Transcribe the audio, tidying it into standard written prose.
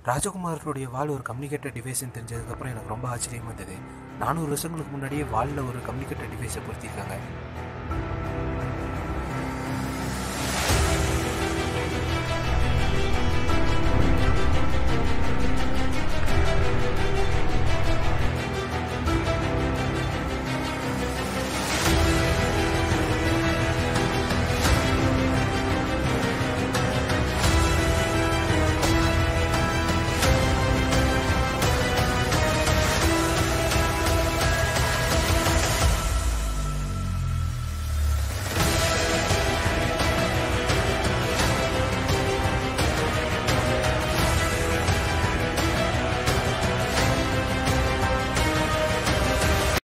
ராஜகுமாரனுடைய வாள் ஒரு கம்யூனிகேட்டர் டிவைஸ்ன்னு தெரிஞ்சதுக்கப்புறம் எனக்கு ரொம்ப ஆச்சரியமாக இருந்தது. 400 வருஷங்களுக்கு முன்னாடியே வாலில் ஒரு கம்யூனிகேட்டர் டிவைஸை பொருத்திருக்காங்க.